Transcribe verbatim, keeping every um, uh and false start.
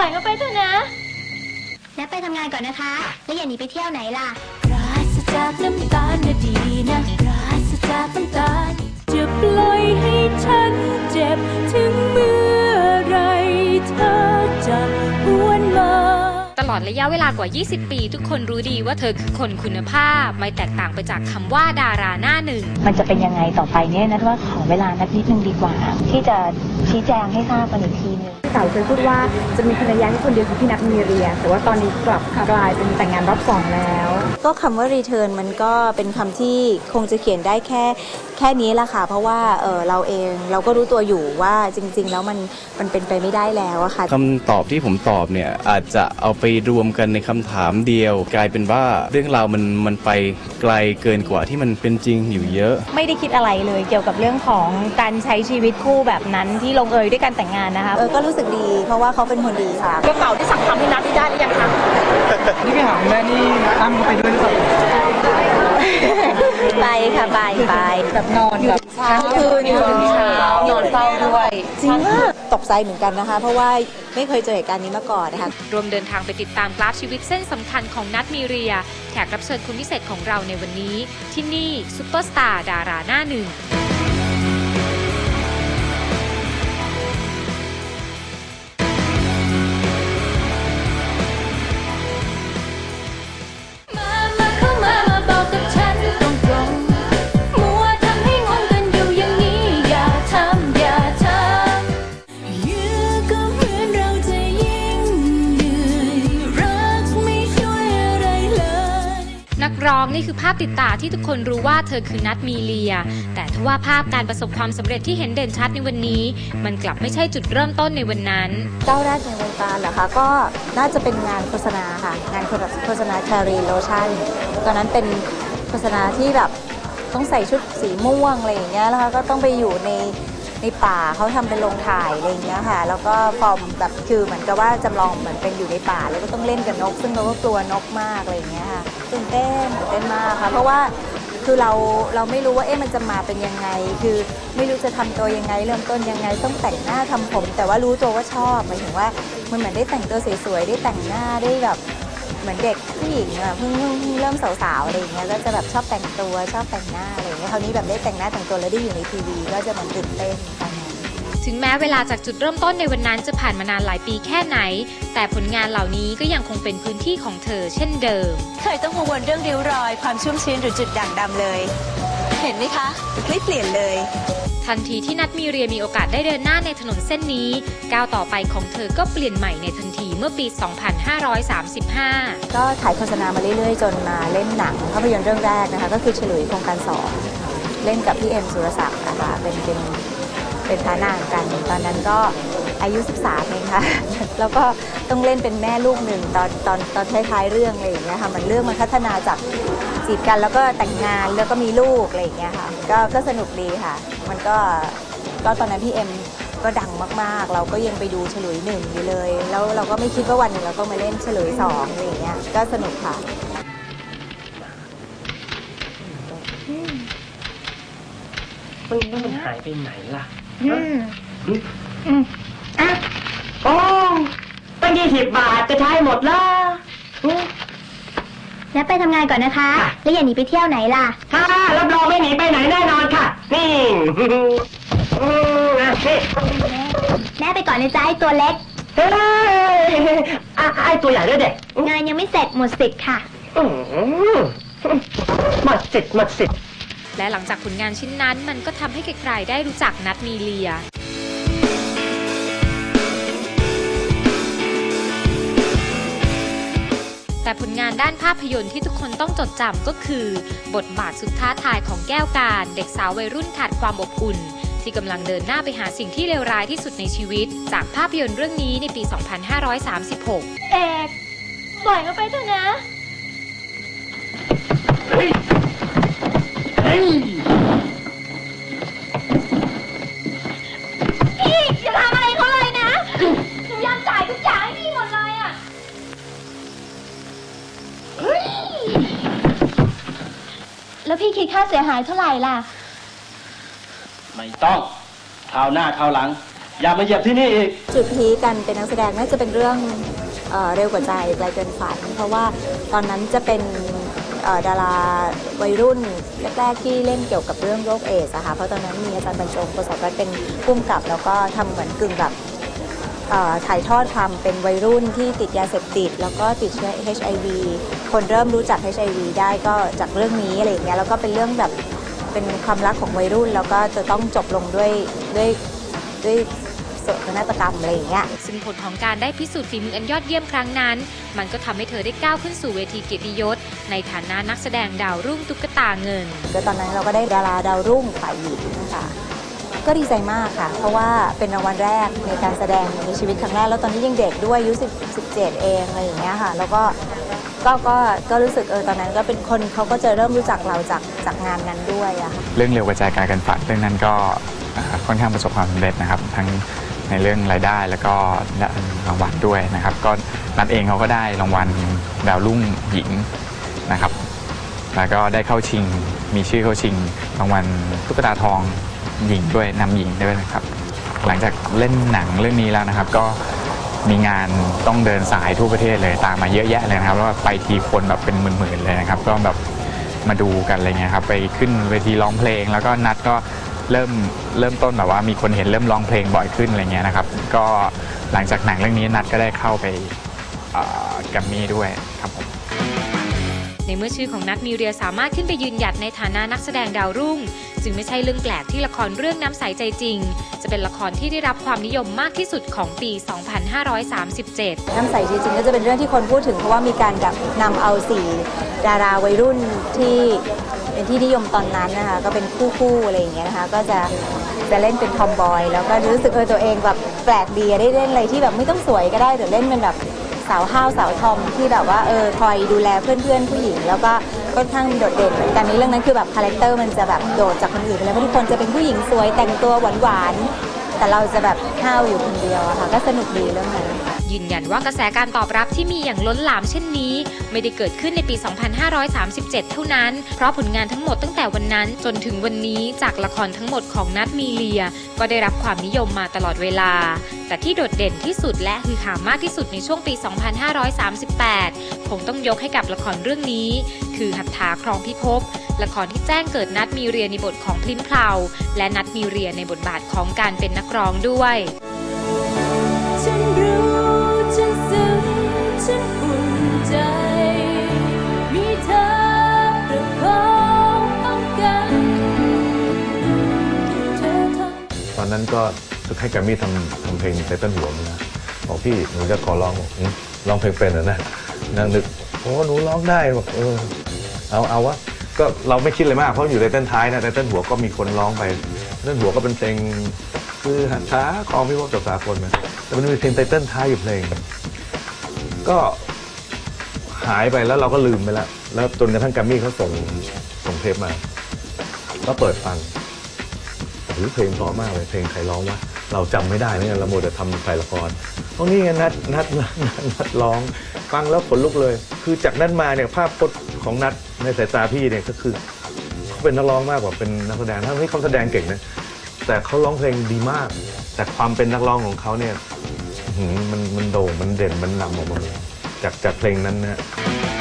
ล่อยเขาไปเถอะนะนัดไปทำงานก่อนนะคะแล้วอย่าหนีไปเที่ยวไหนล่ะปราศจากน้ำตาลนะดีนะปราศจากน้ำตาลจะปล่อยให้ฉันเจ็บถึงเมื่อไรเธอจะหวนมาตลอดระยะเวลากว่ายี่สิบปีทุกคนรู้ดีว่าเธอคือคนคุณภาพไม่แตกต่างไปจากคำว่าดาราหน้าหนึ่งมันจะเป็นยังไงต่อไปเนี่ยนัดว่าขอเวลานัดนิดนึงดีกว่าที่จะชี้แจงให้ทราบกันอีกทีนึงพี่เต๋าเคยพูดว่าจะมีภรรยาแค่คนเดียวคือพี่นัทมีเรียแต่ว่าตอนนี้กลับกลายเป็นแต่งงานรอบสองแล้วก็คำว่า return มันก็เป็นคำที่คงจะเขียนได้แค่แค่นี้แหละค่ะเพราะว่าเออเราเองเราก็รู้ตัวอยู่ว่าจริงๆแล้วมันมันเป็นไปไม่ได้แล้วอะค่ะคำตอบที่ผมตอบเนี่ยอาจจะเอาไปรวมกันในคำถามเดียวกลายเป็นว่าเรื่องราวมันมันไปไกลเกินกว่าที่มันเป็นจริงอยู่เยอะไม่ได้คิดอะไรเลยเกี่ยวกับเรื่องของการใช้ชีวิตคู่แบบนั้นที่ลงเอยด้วยการแต่งงานนะคะเออก็รู้สึกดีเพราะว่าเขาเป็นคนดีค่ะกระเป๋าที่สั่งทำให้นัดที่ได้หรือยังคะนี่ไปหาแม่นี่ตั้มก็ไปด้วยหรือเปล่าไปค่ะไปไปแบบนอนแบบทั้งคืนอยู่ถึงเช้านอนเฝ้าด้วยจริงว่าตกใจเหมือนกันนะคะเพราะว่าไม่เคยเจอเหตุการณ์นี้มาก่อนนะคะรวมเดินทางไปติดตามกราฟชีวิตเส้นสำคัญของนัทมีเรียแขกรับเชิญคนพิเศษของเราในวันนี้ที่นี่ซุปเปอร์สตาร์ดาราหน้าหนึ่งนักร้องนี่คือภาพติดตาที่ทุกคนรู้ว่าเธอคือนัทมีเลียแต่ทว่าภาพการประสบความสำเร็จที่เห็นเด่นชัดในวันนี้มันกลับไม่ใช่จุดเริ่มต้นในวันนั้นก้าวแรกในวงการเหรอคะก็น่าจะเป็นงานโฆษณาค่ะงานโฆษณาแครีโลชั่นตอนนั้นเป็นโฆษณาที่แบบต้องใส่ชุดสีม่วงอะไรอย่างเงี้ยแล้วก็ต้องไปอยู่ในในป่าเขาทำเป็นโรงถ่ายอะไรอย่างเงี้ยค่ะแล้วก็ฟอร์มแบบคือเหมือนกับว่าจำลองเหมือนเป็นอยู่ในป่าแล้วก็ต้องเล่นกับนกซึ่งเราก็กลัวนกมากอะไรอย่างเงี้ยค่ะตื่นเต้นตื่นเต้นมากค่ะเพราะว่าคือเราเราไม่รู้ว่าเอ๊ะมันจะมาเป็นยังไงคือไม่รู้จะทำตัวยังไงเริ่มต้นยังไงต้องแต่งหน้าทำผมแต่ว่ารู้ตัวว่าชอบหมายถึงว่ามันเหมือนได้แต่งตัวสวยๆได้แต่งหน้าได้แบบเหมือนเด็กผู้หญิงอะเพิ่งเริ่มสาวๆอะไรอย่างเงี้ยก็จะแบบชอบแต่งตัวชอบแต่งหน้าอะไรอย่างเงี้ยคราวนี้แบบได้แต่งหน้าแต่งตัวแล้วได้อยู่ในทีวีก็จะมันตื่นเต้นถึงแม้เวลาจากจุดเริ่มต้นในวันนั้นจะผ่านมานานหลายปีแค่ไหนแต่ผลงานเหล่านี้ก็ยังคงเป็นพื้นที่ของเธอเช่นเดิมเคยต้องกังวลเรื่องริ้วรอยความชุ่มชื้นหรือจุดด่างดำเลยเห็นไหมคะไม่เปลี่ยนเลยทันทีที่นัทมีเรียมีโอกาสได้เดินหน้าในถนนเส้นนี้ก้าวต่อไปของเธอก็เปลี่ยนใหม่ในทันทีเมื่อปี สองพันห้าร้อยสามสิบห้าก็ถ่ายโฆษณามาเรื่อยๆจนมาเล่นหนังภาพยนตร์เรื่องแรกนะคะก็คือฉลุยโครงการสองเล่นกับพี่เอ็มสุรศักดิ์นะคะเป็นเป็นเป็นพระนางกันตอนนั้นก็อายุสิบสามเองค่ะแล้วก็ต้องเล่นเป็นแม่ลูกหนึ่งตอนตอนตอนท้ายๆเรื่องอะไรอย่างเงี้ยค่ะมันเรื่องมันพัฒนาจากจีบกันแล้วก็แต่งงานแล้วก็มีลูกอะไรอย่างเงี้ยค่ะก็ก็สนุกดีค่ะมันก็ก็ตอนนั้นพี่เอ็มก็ดังมากๆเราก็ยังไปดูฉลุยหนึ่งอยู่เลยแล้วเราก็ไม่คิดว่าวันหนึ่งเราต้องมาเล่นฉลุยสองอะไรอย่างเงี้ยก็สนุกค่ะมันแล้วมันหายไปไหนล่ะอืมอืมอ่ะโอ้ตั้งยี่สิบบาทจะใช้หมดแล้วนัดไปทำงานก่อนนะคะแล้วอย่าหนีไปเที่ยวไหนล่ะค่ะรับรองไม่หนีไปไหนแน่นอนค่ะนี่แม่ไปก่อนเลยจ้าไอ้ตัวเล็กเฮ้ยไอ้ตัวใหญ่ด้วยเด็กงานยังไม่เสร็จหมดสิทธิ์ค่ะหมดสิทธิ์หมดสิทธิ์และหลังจากผลงานชิ้นนั้นมันก็ทำให้ใครๆได้รู้จักนัทมีเลียแต่ผลงานด้านภาพยนตร์ที่ทุกคนต้องจดจำก็คือบทบาทสุดท้าทายของแก้วการเด็กสาววัยรุ่นขาดความอบอุ่นที่กำลังเดินหน้าไปหาสิ่งที่เลวร้ายที่สุดในชีวิตจากภาพยนตร์เรื่องนี้ในปี สองพันห้าร้อยสามสิบหกเอกปล่อยเขาไปเถอะนะพี่อย่าทำอะไรเขาเลยนะหนูยอมจ่ายทุกอย่างให้พี่หมดเลยอ่ะแล้วพี่คิดค่าเสียหายเท่าไหร่ล่ะไม่ต้องคราวหน้าคราวหลังอย่ามาเหยียบที่นี่อีกจุดพีกันเป็นนักแสดงน่าจะเป็นเรื่องเอ่อเร็วกว่าใจไกลเกินฝันเพราะว่าตอนนั้นจะเป็นดาราวัยรุ่นแรกๆที่เล่นเกี่ยวกับเรื่องโรคเอดส์อะค่ะเพราะตอนนั้นมีอาจารย์บรรจงประสบการณ์เป็นผู้กำกับแล้วก็ทำเหมือนกึ่งแบบถ่ายทอดความเป็นวัยรุ่นที่ติดยาเสพติดแล้วก็ติดเชื้อ เอช ไอ วี คนเริ่มรู้จัก เอช ไอ วี ได้ก็จากเรื่องนี้อะไรอย่างเงี้ยแล้วก็เป็นเรื่องแบบเป็นความรักของวัยรุ่นแล้วก็จะต้องจบลงด้วยด้วยด้วยโศกนาฏกรรมอะไรอย่างเงี้ยซึ่งผลของการได้พิสูจน์ฝีมืออันยอดเยี่ยมครั้งนั้นมันก็ทำให้เธอได้ก้าวขึ้นสู่เวทีเกียรติยศในฐานะนักแสดงดาวรุ่งตุ๊กตาเงินก็ตอนนั้นเราก็ได้ดาราดาวรุ่งฝ่ายหญิงนะคะก็ดีใจมากค่ะเพราะว่าเป็นรางวัลแรกในการแสดงในชีวิตครั้งแรกแล้วตอนนี้ยังเด็กด้วยอายุสิบ สิบเจ็ดเองอะไรอย่างเงี้ยค่ะแล้วก็ก็ก็ก็รู้สึกเออตอนนั้นก็เป็นคนเขาก็จะเริ่มรู้จักเราจากจากงานนั้นด้วยอะค่ะเรื่องเร็วกระจายการกันฝันเรื่องนั้นก็ค่อนข้างประสบความสำเร็จนะครับทั้งในเรื่องรายได้แล้วก็รางวัลด้วยนะครับก็นัดเองเขาก็ได้รางวัลดาวรุ่งหญิงนะครับแล้วก็ได้เข้าชิงมีชื่อเข้าชิงรางวัลตุ๊กตาทองหญิงด้วยนำหญิงด้วยนะครับหลังจากเล่นหนังเรื่องนี้แล้วนะครับก็มีงานต้องเดินสายทั่วประเทศเลยตามมาเยอะแยะเลยนะครับแล้วไปทีคนแบบเป็นหมื่นๆเลยนะครับก็แบบมาดูกันอะไรเงี้ยครับไปขึ้นเวทีร้องเพลงแล้วก็นัดก็เริ่มเริ่มต้นแบบว่ามีคนเห็นเริ่มร้องเพลงบ่อยขึ้นอะไรเงี้ยนะครับก็หลังจากหนังเรื่องนี้นัดก็ได้เข้าไปแกรมมี่ด้วยครับผมในเมื่อชื่อของนัทมีเรียสามารถขึ้นไปยืนหยัดในฐานะนักแสดงดาวรุ่งจึงไม่ใช่เรื่องแปลกที่ละครเรื่องน้ำใสใจจริงจะเป็นละครที่ได้รับความนิยมมากที่สุดของปี สองพันห้าร้อยสามสิบเจ็ดน้ำใสใจจริงก็จะเป็นเรื่องที่คนพูดถึงเพราะว่ามีการแบบนำเอาสี่ดาราวัยรุ่นที่เป็นที่นิยมตอนนั้นนะคะก็เป็นคู่คู่อะไรอย่างเงี้ยนะคะก็จะจะเล่นเป็นทอมบอยแล้วก็รู้สึกเออตัวเองแบบแปลกดีได้เล่นอะไรที่แบบไม่ต้องสวยก็ได้แต่เล่นเป็นแบบสาวห้าวสาวทอมที่แบบว่าเออคอยดูแลเพื่อนๆผู้หญิงแล้วก็ค่อนข้างโดดเด่นเหมือนกันในเรื่องนั้นคือแบบคาแรคเตอร์มันจะแบบโดดจากคนอื่นไปเลยเพราะทุกคนจะเป็นผู้หญิงสวยแต่งตัวหวานๆแต่เราจะแบบห้าวอยู่คนเดียวอะค่ะก็สนุกดีเรื่องนั้นยืนยันว่ากระแสการตอบรับที่มีอย่างล้นหลามเช่นนี้ไม่ได้เกิดขึ้นในปี สองพันห้าร้อยสามสิบเจ็ด เท่านั้นเพราะผลงานทั้งหมดตั้งแต่วันนั้นจนถึงวันนี้จากละครทั้งหมดของนัทมีเลียก็ได้รับความนิยมมาตลอดเวลาแต่ที่โดดเด่นที่สุดและฮือฮามากที่สุดในช่วงปี สองพันห้าร้อยสามสิบแปด คงต้องยกให้กับละครเรื่องนี้คือหัตถาครองพิภพละครที่แจ้งเกิดนัทมีเรียในบทของพลิ้นเพลาและนัทมีเรียในบทบาทของการเป็นนักร้องด้วยฉันรู้ฉันซึ้งฉันอุ่นใจมีเธอประคองป้องกันตอนนั้นก็คือให้แกรมมี่ทำทำเพลงไตเติ้ลหัวมันนะบอกพี่หนูจะขอร้องบอกร้องเพลงเป็นเหรอนะนั่งนึกโอ้หนูร้องได้บอกเออเอาเอาวะก็เราไม่คิดเลยมากเพราะอยู่ไตเติ้ลท้ายนะไตเติ้ลหัวก็มีคนร้องไปไตเติ้ลหัวก็เป็นเพลงคือหันช้าคลองพิภพจากสากลนะแต่มันมีเพลงไตเติ้ลท้ายอยู่เพลงก็หายไปแล้วเราก็ลืมไปแล้วแล้วจนกระทั่งแกรมมี่เขาส่งส่งเทปมาก็เปิดฟังหรือเพลงเพราะมากเลยเพลงใครร้องวะเราจำไม่ได้เนี่ยเราโมเดลทำถ่ายละครตรงนี้ไงนัดนัดนัดนัดร้องฟังแล้วขนลุกเลยคือจากนั้นมาเนี่ยภาพพจน์ของนัดในสายตาพี่เนี่ยก็คือเขาเป็นนักร้องมากกว่าเป็นนักแสดงทั้งที่เขาแสดงเก่งนะแต่เขาร้องเพลงดีมากแต่ความเป็นนักร้องของเขาเนี่ยมันมันโด่งมันเด่นมันนำออกมาจากจากเพลงนั้นนะ